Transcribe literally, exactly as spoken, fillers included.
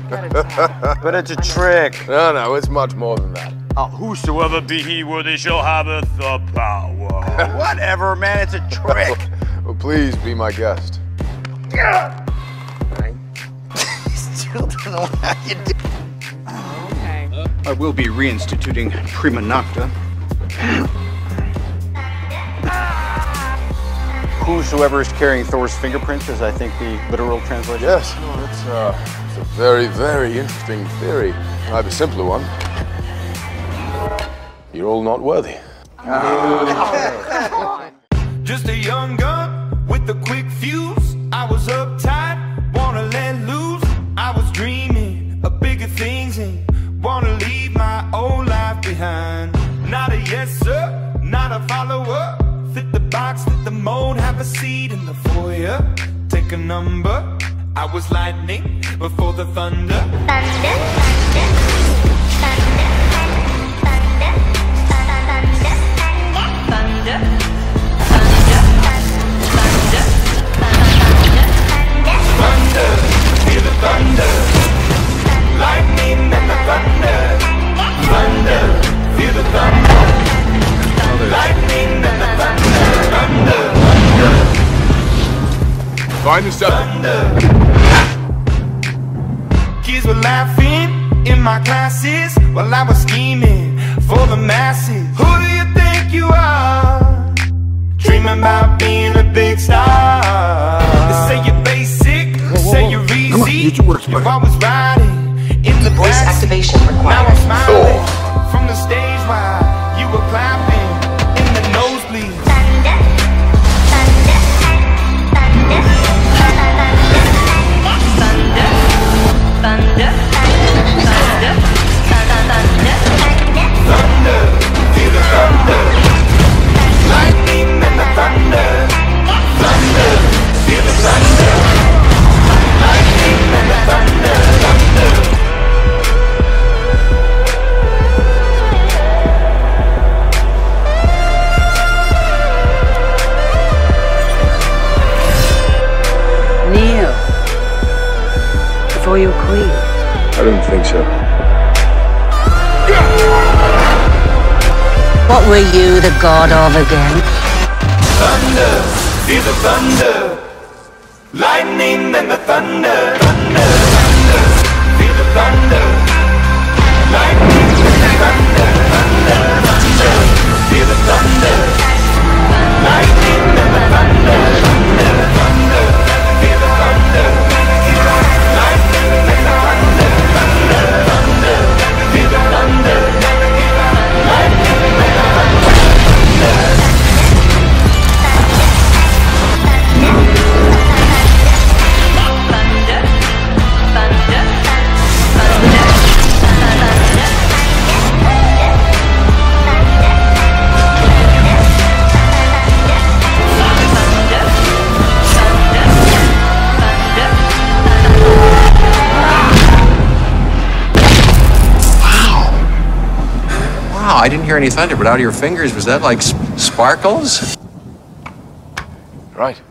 But it's a trick. No, no, it's much more than that. Uh, whosoever be he, worthy shall have the power. Whatever, man, it's a trick. Well, please be my guest. Still don't know how you do. Okay. I will be reinstituting prima nocta. Whosoever is carrying Thor's fingerprints is, I think, the literal translation. Yes, no, that's uh, it's a very, very interesting theory. I have a simpler one. You're all not worthy. Just a young gun with a quick fuse. I was uptight, wanna let loose. I was dreaming of bigger things and wanna leave my old life behind. Not a yes sir, not a follower. Fit the box, fit the mold, have a seat in the foyer. Take a number. I was lightning before the thunder. Thunder, thunder, thunder, thunder, thunder, thunder, thunder, thunder, thunder, thunder, hear the thunder. Lightning and the thunder. Thunder, hear the thunder. Lightning and the thunder. Thunder, thunder. Find the stuff. Thunder. Kids were laughing in my classes while I was scheming for the masses. Who do you think you are? Dreaming about being a big star. They say you're basic, whoa, whoa, say you're easy. Come on, get your work, You're always riding in the voice back. Activation required. Now I'm smiling from the stage while you were clapping in the nosebleed. thunder, thunder, thunder, thunder, thunder, thunder, thunder, Thunder, feel the thunder. Lightning and the thunder. Thunder, feel the thunder. Lightning and the thunder. Thunder. Kneel before your queen. I don't think so. What were you the god of again? Thunder, feel the thunder. Lightning and the thunder. Thunder, thunder, feel the thunder. Lightning and the thunder. Thunder, thunder, feel the thunder. Lightning and the thunder. Thunder, thunder, feel the thunder. Lightning and the thunder. Thunder, thunder, feel the thunder. Lightning and the thunder. Wow, I didn't hear any thunder, but out of your fingers, was that like sp sparkles? Right.